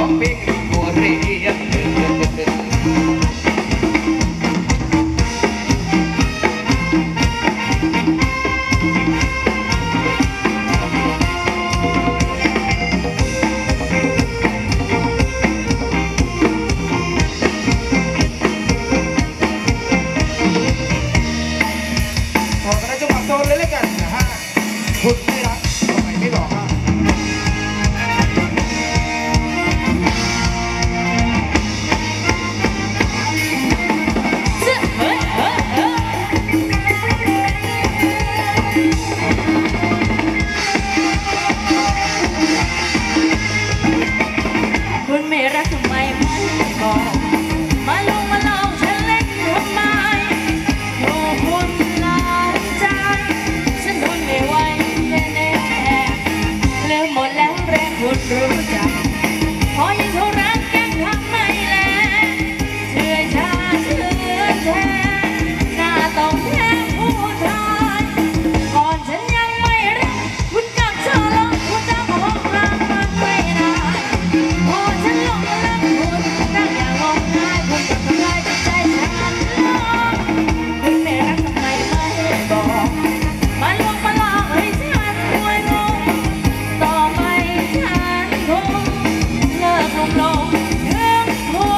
องเพลงบัวเรียนคุณไม่รักทำไมไม่บอกอ่ะคุณไม่รักทำไมไม่บอกมาลงมาลองฉันเล็กทำไมโอ้คุณหลายใจฉันทนไม่ไหวแน่ๆเลืมหมดแล้วแรงคุณรู้จักพอยิ่งเขารักกันทำไมแลเชื่อชาเชื่อแท้หน้าต้องแค่ผู้ชายก่อนฉันยังไม่รักคุณกับเธอแล้วคุณจะมาห้องรักมันไม่นานพอฉันหลงรักคุณนั่งอย่างงมงายคุณจะทำลายจิตใจฉันลองคุณไม่รักทำไมไม่บอกมาลงมาลองให้ฉันรวยงงต่อไปฉันคงเลิกลงเรื่องคุณ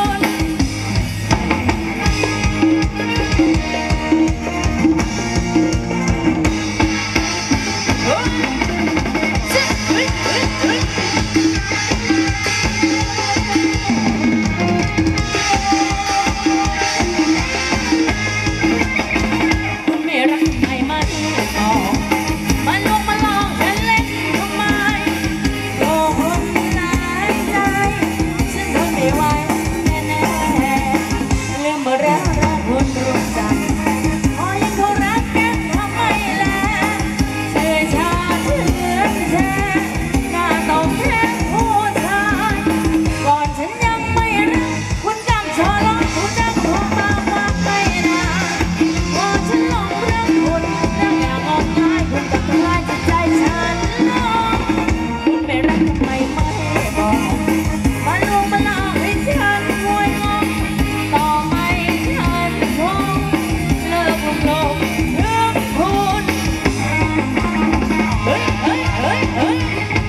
คุณไม่รักทำไมไม่บอกมาลงมาลองฉันเล่นทำไมโกหกหลายใจฉันทนไม่ไหวแน่ๆลืมหมดแล้วรักคุณรู้จักพอยังเขารักกันทำไมแลเชื่อชาเชื่อแท้หน้าต้องแค่ผู้ชายก่อนฉันยังไม่รักคุณจำชอลองคุณจำผมมาไม่นานพอฉันหลงรักคุณแล้วอย่างงมงายคุณจะทำลายจิตใจฉันลองคุณไม่รักทำไมไม่บอกมาลงมาลองให้ฉันงวยงงต่อไม่ฉันคงเลิกลงเรื่องคุณเฮ้ยเฮ้ยเฮ้ยเฮ้ย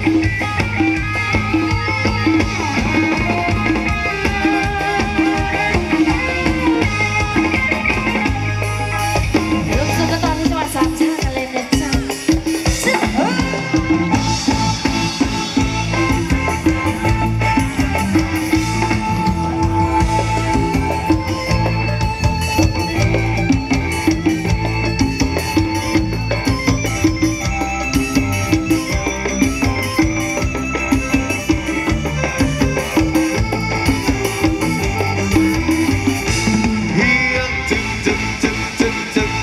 เริ่มสุดตอนที่จังหวัดสามชาติกันเลยนะจ๊ะเฮียงจึ๊กจึ๊กจึ๊กจึ๊กจึ๊ก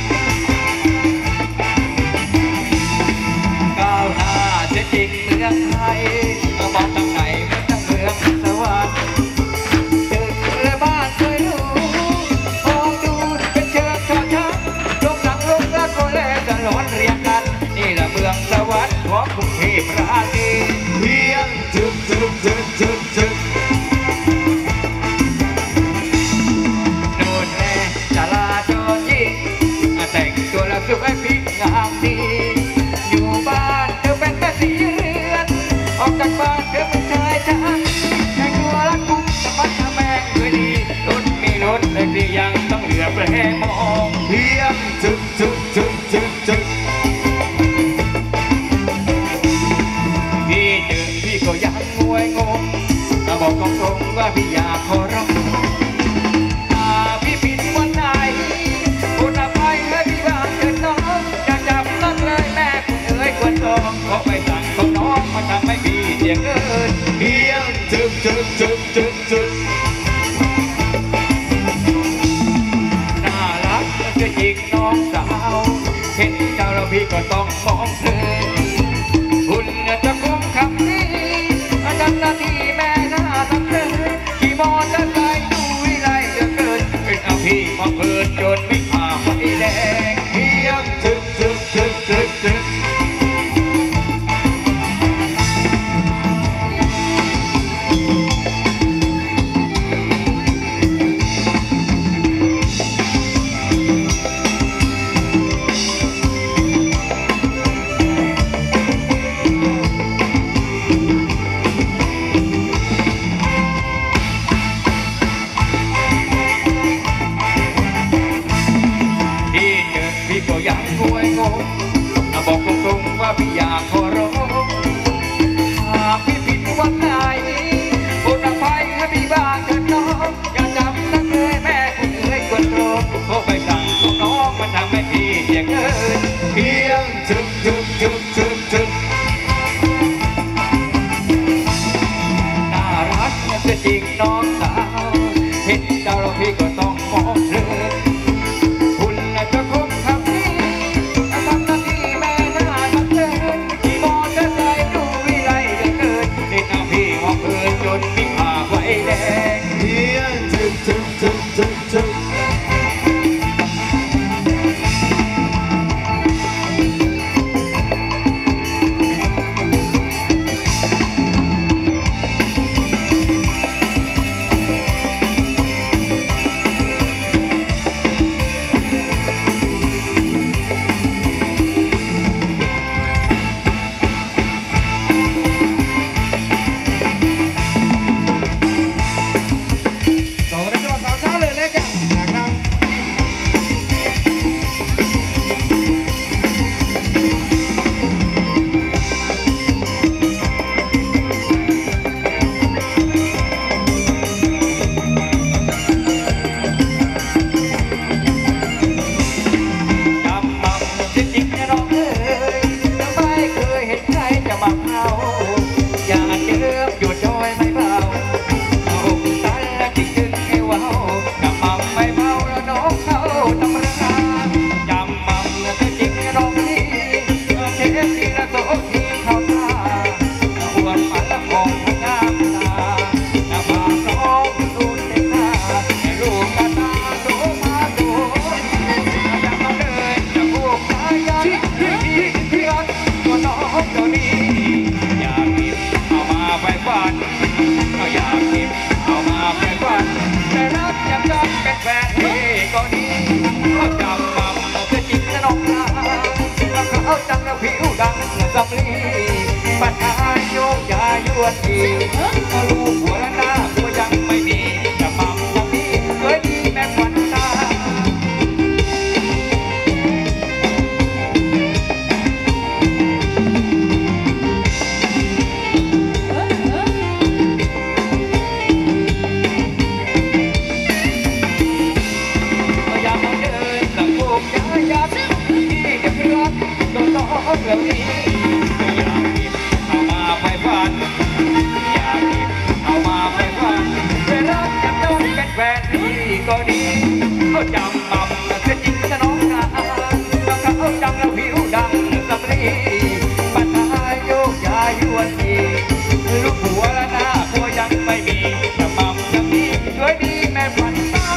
ก้าวหน้าจะจริงเมืองไทยมามองทางไหนเหมือนทางเมืองสวรรค์เจอและบ้านเคยรู้มองดูเป็นเชิงชอช้างลงหลังลงรักก็แลตลอดเรียงกันนี่แหละเมืองสวรรค์ของกรุงเทพราณีเฮียงจึ๊กจึ๊กจึ๊กจึ๊กจึ๊กโน่นแน่จราจรยิ่งแต่งตัวแล้วสวยพิงงามดีอยู่บ้านเธอเป็นแม่สีเรือนออกจากบ้านเธอเป็นชายชาแต่งตัวรักกุมสะบัดทะแมงด้วยดีรถมีรถเลยที่ยังต้องเหลือแปรมองเพียงจึ๊กจึ๊กจึ๊กจึ๊กจึ๊กพี่เจอพี่ก็ยังงวยงงบอกตรงๆว่าพี่อยากขอร้องพี่ผิดวันไหนคุณอภัยให้พี่บ้างเถิดน้องอย่าจับนักเลยแม่คุณเอ๋ยควรต้องขอไปสั่งของน้องมาทำให้พี่เสียเงินเพียงจึ๊กจึ๊กจึ๊กจึ๊กจึ๊กน่ารักจะจิกน้องสาวเห็นเจ้าแล้วพี่ก็ต้องมองเธอคุณจะคงคำนี้ทำหน้าที่แม่หน้าทั้งเธอขี่มอเตอร์ไซค์ดูวิไลเหลือเกินเป็นเอาพี่มาเพลินจนไม่ผ่าไฟแดงเพียงจึ๊กจึ๊กจึ๊กจึ๊กจึ๊กไฟฝันเอาอยากกินเอามาไฟฝันแต่รักยังจำเป็นแฟนที่ก็ดีเขาจำมั่มจะจริงจะนกลาแล้วเขาจังแล้วผิวดังสำลีปัญหาโยกยายวนดีเขารู้หัวและหน้าหัวยังไม่มีจะมั่มจะมีเคยดีแม่ควันตาเหล่านี้อยากกินเอามาไฟฝันอยากกินเอามาไฟฝันเวลาจะต้องเป็นแฟนที่ก็ดีเขาจำมั่มจะจริงจะน้องนาแล้วเขาจังแล้วผิวดังสำลีปัญหาโยกยายวนดีลูกหัวและหน้าหัวยังไม่มีจะมั่มจะมีสวยดีแม่ฝันตา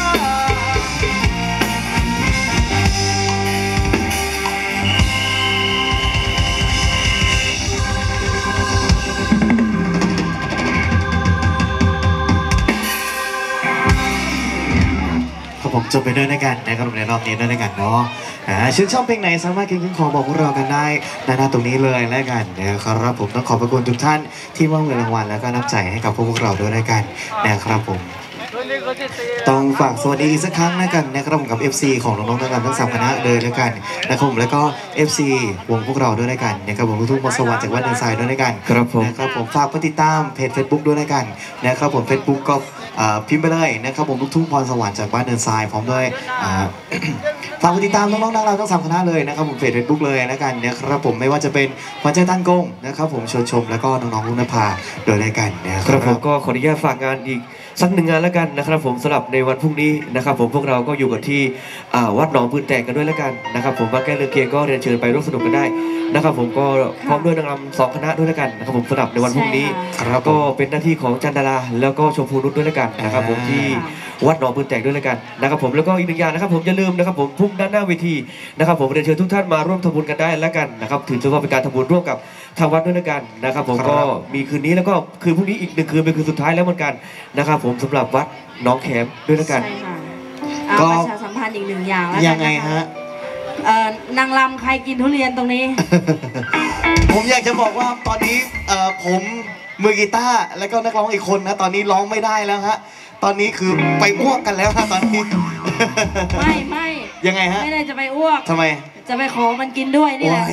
ผมจบไปด้วยในกันนะครับในรอบนี้ด้วยในกันเนาะชื่นชอบเพลงไหนสามารถคลิกขอบอกพวกเรากันได้หน้าตรงนี้เลยแล้วกันนะครับผมต้องขอบพระคุณทุกท่านที่มอบเงินรางวัลแล้วก็น้ำใจให้กับพวกเราด้วยในกันนะครับผมต้องฝากสวัสดีอีกสักครั้งนะกันนะครับผมกับ FC ของน้องๆทั้ง3คณะเลยแล้วกันนะครับผมแล้วก็ FC วงพวกเราด้วยด้วยกันนะครับผมทุกๆมสวัสดิ์จากวัดเดินทรายด้วยด้วยกันครับผมนะครับผมฝากกดติดตามเพจ Facebook ด้วยด้วยกันนะครับผม Facebook ก็พิมพ์ไปเลยนะครับผมลูกทุ่งพรสวรรค์จากบ้านเดินทรายพร้อมด้วยฝากกดติดตามน้องๆเราทั้ง3คณะเลยนะครับผมเพจ Facebook เลยนะกันนะครับผมไม่ว่าจะเป็นขวัญใจตั้งกงนะครับผมชวนชมแล้วก็น้องๆลุงนภาโดยด้วยกันนะครับผมก็ขออนุญาตฝากงานอีกสักหนึ่งงานแล้วกันนะครับผมสำหรับในวันพรุ่งนี้นะครับผมพวกเราก็อยู่กันที่วัดหนองปืนแตกกันด้วยแล้วกันนะครับผมมาแก้เรื่องเกียงก็เรียนเชิญไปร่วมสนุกกันได้นะครับผมก็พร้อมด้วยนางรำ2คณะด้วยแล้วกันนะครับผมสำหรับในวันพรุ่งนี้ก็เป็นหน้าที่ของจันดาราแล้วก็ชมพูนุชด้วยแล้วกันนะครับผมที่วัดหนองปืนแตกด้วยแล้วกันนะครับผมแล้วก็อีกหนึ่งอย่างนะครับผมอย่าลืมนะครับผมพุ่งด้านหน้าเวทีนะครับผมเรียนเชิญทุกท่านมาร่วมทำบุญกันได้แล้วกันนะครับถือว่าเป็นการทำบุญร่วมกับทางวัดด้วยแล้วกันนะครับผมก็มีคืนนี้แล้วก็คืนพรุ่งนี้อีก1 คืนเป็นคืนสุดท้ายแล้วเหมือนกันนะครับผมสำหรับวัดน้องแขมด้วยแล้วกันก็ประชาสัมพันธ์อีก1 อย่างแล้วยังไงฮะนางรำใครกินทุเรียนตรงนี้ผมอยากจะบอกว่าตอนนี้ผมมือกีตาร์แล้วก็นักร้องอีกคนนะตอนนี้ร้องไม่ได้แล้วฮะตอนนี้คือไปอ้วกกันแล้วนะตอนนี้ไม่ยังไงฮะไม่ได้จะไปอ้วกทำไมจะไปขอมันกินด้วยนี่แหละ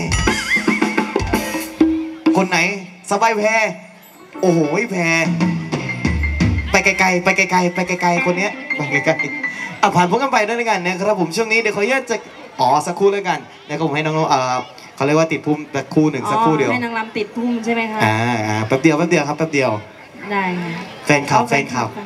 คนไหนสบายแพรโอ้โหแพรไปไกลๆไปไกลๆไปไกลๆคนเนี้ยไปไกลๆผ่านพวกกันไปด้วยกันนะครับผมช่วงนี้เดี๋ยวขออนุญาตจะสักครู่แล้วกันนะครับผมให้น้องๆเขาเรียกว่าติดพุ่มสักครู่หนึ่งสักครู่เดียวให้นางรำติดพุ่มใช่ไหมคะแป๊บเดียวครับแป๊บเดียวได้ค่ะแฟนคลับ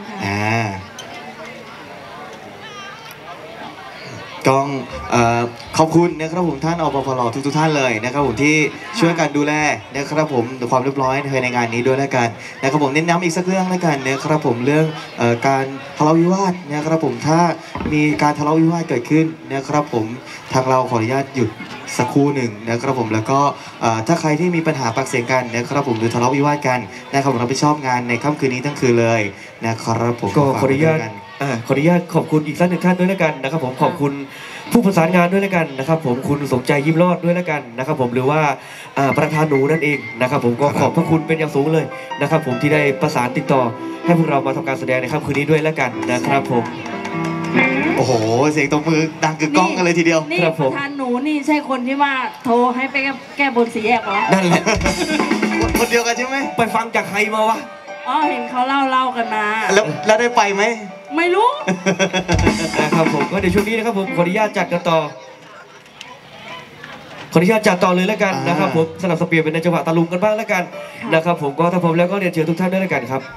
ก็ขอบคุณนะครับผมท่านอปพลทุกท่านเลยนะครับผมที่ช่วยกันดูแลนะครับผมความเรียบร้อยในงานนี้ด้วยแล้วกันนะครับผมเน้นย้ำอีกสักเรื่องแล้วกันนะครับผมเรื่องการทะเลาะวิวาทนะครับผมถ้ามีการทะเลาะวิวาทเกิดขึ้นนะครับผมทางเราขออนุญาตหยุดสักครู่หนึ่งนะครับผมแล้วก็ถ้าใครที่มีปัญหาปากเสียงกันนะครับผมหรือทะเลาะวิวาทกันนะครับผมรับผิดชอบงานในค่ำคืนนี้ทั้งคืนเลยนะครับผมก็ขออนุญาตขอบคุณอีกสักหนึ่งท่านด้วยแล้วกันนะครับผมขอบคุณผู้ประสานงานด้วยแล้วกันนะครับผมคุณสมใจยิ้มรอดด้วยแล้วกันนะครับผมหรือว่าประธานหนูนั่นเองนะครับผมก็ขอบพระคุณเป็นอย่างสูงเลยนะครับผมที่ได้ประสานติดต่อให้พวกเรามาทำการแสดงในค่ำคืนนี้ด้วยแล้วกันนะครับผมโอ้โหเสียงตบมือดังกึกก้องกันเลยทีเดียวนี่ประธานหนูนี่ใช่คนที่ว่าโทรให้ไปแก้บนสีแยกเหรอนั่นแหละคนเดียวกันใช่ไหมไปฟังจากใครมาวะเห็นเขาเล่ากันมาแล้วได้ไปไหมไม่รู้นะครับผมก็เดี๋ยวช่วงนี้นะครับผมขออนุญาตจัดกันต่อเลยแล้วกันนะครับผมสลับสเปียร์เป็นในจังหวะตะลุงกันบ้างแล้วกันนะครับผมก็ถ้าผมแล้วก็เรียนเชิญทุกท่านด้วยแล้วกันครับ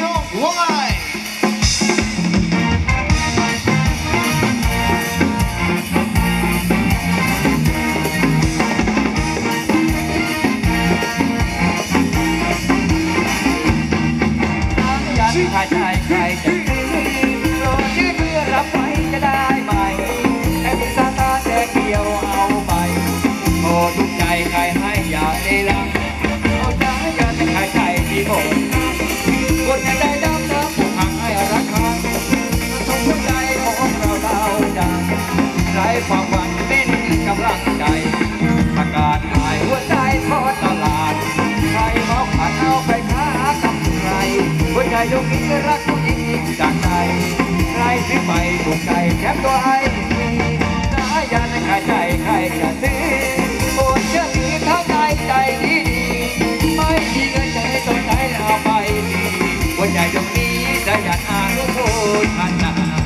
don't lie ถ้าชายใครจะซื้อโปรดยื่นมือรับไว้จะได้ไหมแต่มีซาตาแจกเดียวเอาไปโอ้ทุกใจใครให้อย่าได้ลังเอาใจอย่าแต่ใครใจที่หมดคนจะได้ดำน้ำผูกพังให้รักครั้งทุกหัวใจของเราเท่าดังไร้ความหวังเป็นกำลังใจประกาศขายหัวใจทอดตลาดใครมองผ่านเอาไปค้ากับใครหัวใจดวงนี้รักผู้หญิงจากใจใครซื้อไปถูกใจแถมตัวให้สายันใครใจใครจะซื้อโปรดเชื่อถือเข้าใจใจดีไม่มีเงินใจตัวใจเอาไปหัวใจดวงนี้สายันอานุโมทนา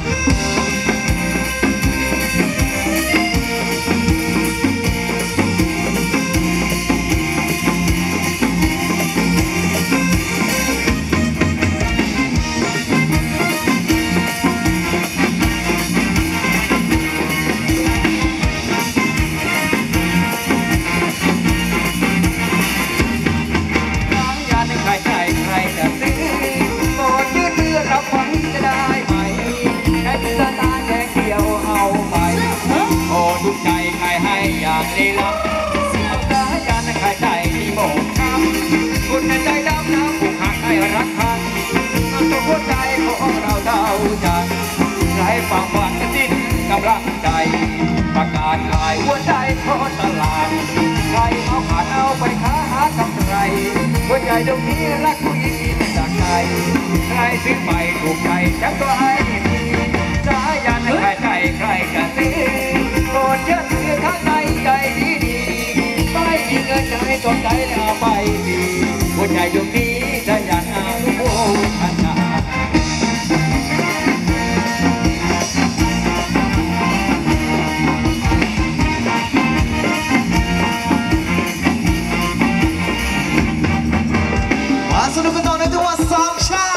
อย่างลีลาเอาสายันใครใจที่โบกคำคุณใจดำน้ำผูกหักให้รักพันตัวหัวใจของเราเท่ากันไร้ความหวังสิ้นกำลังใจประกาศขายหัวใจทอดตลาดใครเอาผ่านเอาไปค้าหากับใครหัวใจดวงนี้รักผู้หญิงจากใจใครซื้อไปถูกใจฉันก็ให้สายันใครใจใครจะซื้อโปรดเชื่อถือข้างในใจดีไม่มีเงินจะให้ตนใจเอาไปดีหัวใจดวงนี้สายันอนุโมทนาสนุกกันต่อในจังหวัดสามชา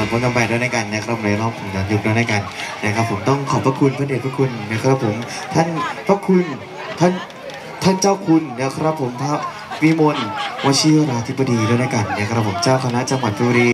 อนพ้นกันไปด้วยกันนะครับในรอบของย้อนยุคด้วยกันนะครับผมต้องขอบพระคุณพระเดชพระคุณนะครับผมท่านพระคุณท่านเจ้าคุณนะครับผมพระวิมลวชิราธิบดีด้วยกันนะครับผมเจ้าคณะจังหวัดบุรี